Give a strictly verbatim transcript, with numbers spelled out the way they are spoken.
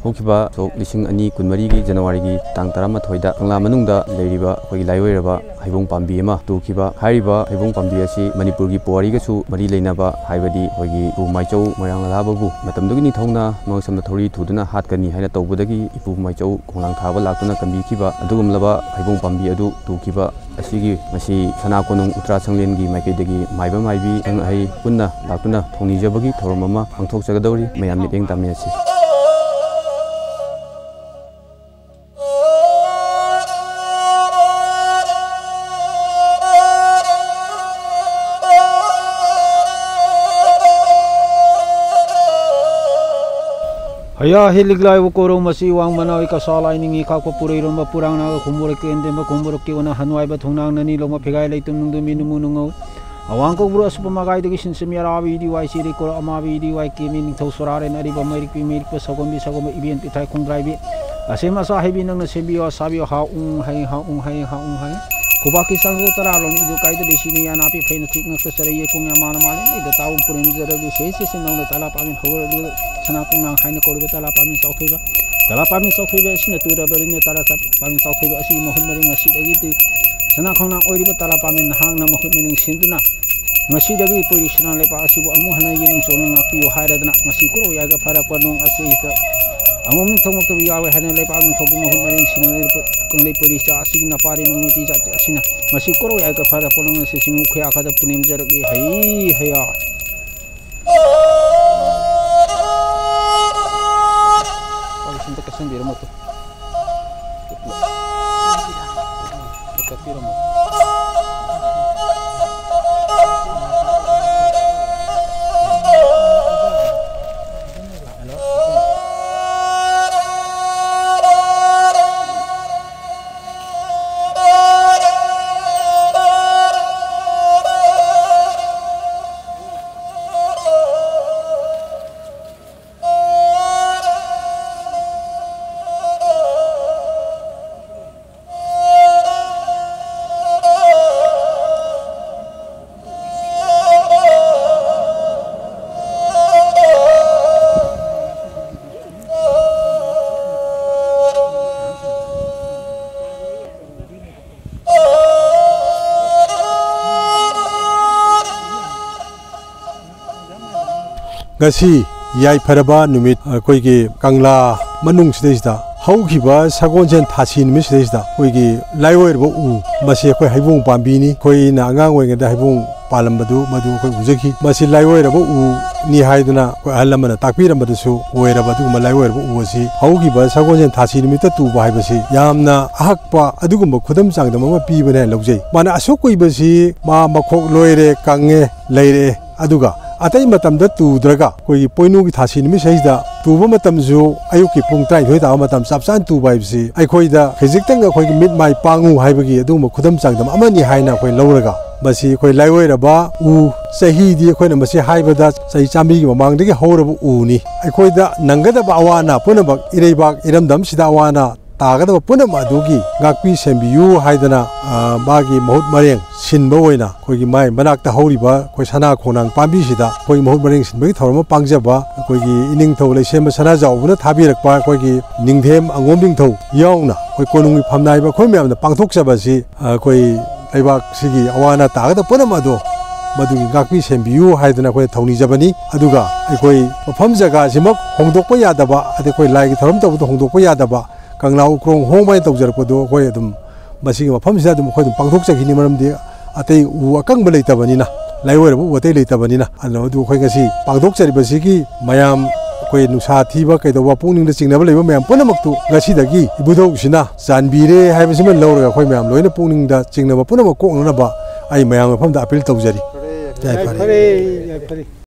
होखिबा सोक लिसिंग अनि कुनमरी की जनवरी की तांग तरामा थोइदा कंगला मनुंगदा लेरिबा कोई लाइवेरबा हाइबोंग पांबी अमा तुखिबा हाइरिबा हाइबोंग पांबी असि मणिपुर की पुवारी गसु मरी लेनाबा हाइबदी होगी उ माइचौ मोयांग लाबाबु मतमदुगी निथौना मौसम थोरी थुदुना हातकनी हाइना तौबदगी इपु माइचौ खोंलांग थाबा लाक्तुना कम्बिखिबा अदुगुमलबा हाइबोंग पांबी अदु तुखिबा असिगी मसी सनाकोनुंग उत्तरा संगलेनगी माइकेदगी माइबा माइबी संग हाइ पुन्ना लाक्तुना थौनिजबगी थौरममा पांथोकजगदौरी मयाम मिटेंग तामियासि हया हिलिग्लाई वो कोरो मसी वांग मनाई का सालाई निंगी का को पुरे रोम पुरांग ना खुमबुर के एंदे म खुमबुर के वना हनुआई ब थुंगनांग ननी लोम फिगाई लेतुम नुंदु मिनुमु नुंगौ अवांग को बुरा सुप मगाई दगी सिनसिम याराबी दी वाई सिरी को अमाबी दी वाई के मिन थौ सोरारे नरी ब मेरिक पि मेरिक प सगोम बि सगोम इवेंट पिथाई खुंग्राई बि असेमा सा हेबी नंग सेबियो साबियो हा उंग हाई हा उंग हाई हा उंग हाई कुबाकी संगो तरा लोन इदु काइद देसिनी यानापि फेन थिक नक्त सरे ये कुंग मान माले इद ताउ पुरेम जरगी से से से नंग तला पामिन होगर दु छना कुंग हाइन कोरबे तला पामिन सौथैबा तला पामिन सौथैबा सिने तुरबरिने तला पामिन सौथैबा असि मोहन मरिंग असि दगी छना खोंना ओरिबा तला पामिन हांग ना Mohan मरिंग सिंदुना ngasi dagi posisyon lepa asibu amu hana yining sonong apiyo haradna ngasi kuro yaga para panong ase ita amom thong to yawe hana lepa ang thogi mohon maring sinang kanglei polisa asig na pare nong ti jat asina ngasi kuro yaga para panong ase singu khya khada punim jaragi hai haya pag sinta kasan biro mo to kapiro mo गसी याई फरबा नुमित कोईगी कंगला मनुंग सिदेसिदा हौखिबा सगोनजेन थासी नुमित सिदेसिदा कोईगी लाइवोइरबो उ मसे कोई हाइबोंग पांबीनी कोईना अंगांग ओइगदा हाइबोंग पालमबदु मदु कोई उजखि मसे लाइवोइरबो उ नि हाइदना कोई अहलमना ताकबिरमबदसु ओइरबदु म लाइवोइरबो उ असि हौखिबा सगोनजेन थासी नुमित तुबा हाइबसि यामना अहक्पा अदुगुम खुदम चांगदम म पीबने लौजै माना असो कोइबसि मा मखोक लोइरे कांगे लेरे अदुगा अतई मतम द तुद्रगा कोई पोइनु की थासी निमि सहिदा तुब मतम जो अयु की पुंग ताइ थोइ ता मतम सबसान तु बाइबसि अखोइ द खिजिक्तंग अखोइ की मिट माइ पांगु हाइबगी अदुम खुदम चांगदम अमनि हाइना अखोइ लौरगा बसि अखोइ लाइवोइरबा उ सही दि अखोइना मसि हाइबदा सही चामबी की ममांगदगी हौरबु उनि अखोइ द नंगदबा अवाना पुनबक इरेबाक इरमदम सिदा अवाना तागदबा पुनम अदुगी गाक्पि सेंबियु हाइदना बागी महूत मरेंग सिनबा ओइना कोइगी माइ मनाक्ता हौरिबा कोइ सना खोनांग पांबिसिदा कोइ महूत मरेंग सिनबगी थौरम पांगजबा कोइगी इनिंग थौ लेसेम सना जावबना थाबिरकपा कोइगी निंगथेम अंगोम निंगथौ यावना कोइ कोनुंगी फमनाइबा कोइ म्यामना पांगथोकजबासि कोइ लैबाक सिगी अवाना तागदा पुनम अदो मदुगी गाक्पि सेंबियु हाइदना कोइ थौनिजबनी अदुगा कोइ मफम जगा सिमक होंदोकपा यादबा अदे कोइ लाइगी थौरम तबदो होंदोकपा यादबा कंगला उक्रोंग होंबाय तौजरपदो कोइ अदुम मसिगी मफमसिदा अदुम कोइ पांगथोकजगिनि मरमदि अतै उ अकंग लेतबनिना लाइवरबु वतै लेतबनिना अनो अदु कोइ गसी पांगथोकजरिबसिगी मयाम कोइ नुसा थीबा कैदवा पुंगनिंग चिंगनबा लेबा मयाम पुनमक्तु गसीदगी इबुदौसिना जानबीरे हाइबसिम लौरगा कोइ मयाम लोइना पुंगनिंग दा चिंगनबा पुनम कोंगनबा आई मयाम मफमदा अपील तौजरी जय फरे जय फरे।